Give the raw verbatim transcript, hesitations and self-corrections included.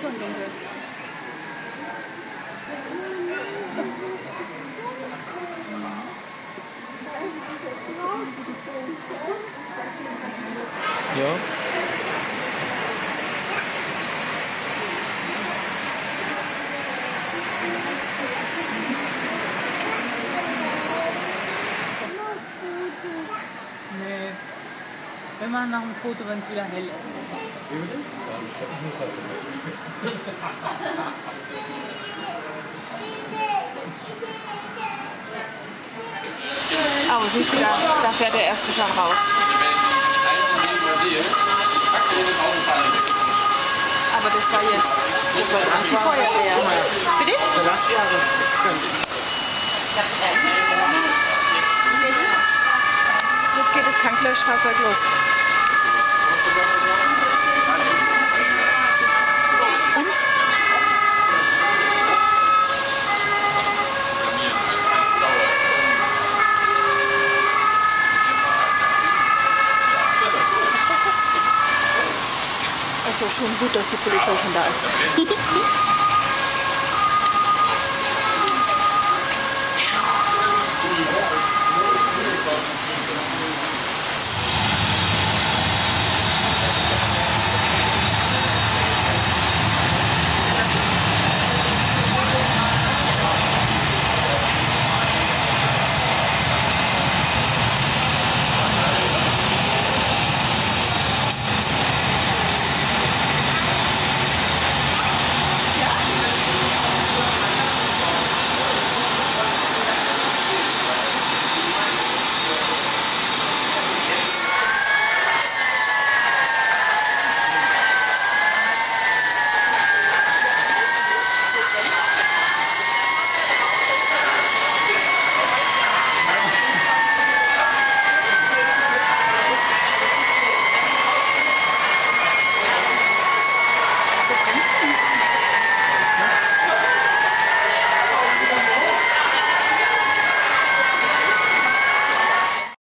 schon dunkel. Ja. Nee. Wir machen nach dem Foto, wenn es wieder hell ist. Oh, siehst du, da, da fährt der erste schon raus. Aber das war jetzt, das war jetzt die Feuerwehr. Bitte? Jetzt geht das Tanklöschfahrzeug los. Also schon gut, dass die Polizei schon da ist.